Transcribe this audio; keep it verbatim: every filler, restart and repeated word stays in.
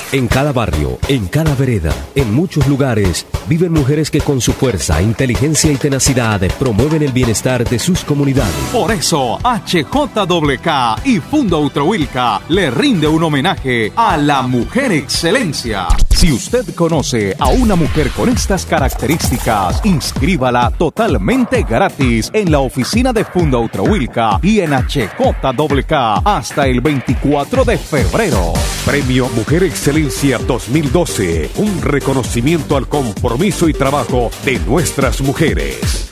En cada barrio, en cada vereda, en muchos lugares, viven mujeres que con su fuerza, inteligencia y tenacidad promueven el bienestar de sus comunidades. Por eso, H J K K y Fundo Utrohuilca le rinde un homenaje a la mujer excelencia. Si usted conoce a una mujer con estas características, inscríbala totalmente gratis en la oficina de Fundo Utrohuilca y en H J K K hasta el veinticuatro de febrero. Premio Mujer Excelencia dos mil doce, un reconocimiento al compromiso y trabajo de nuestras mujeres.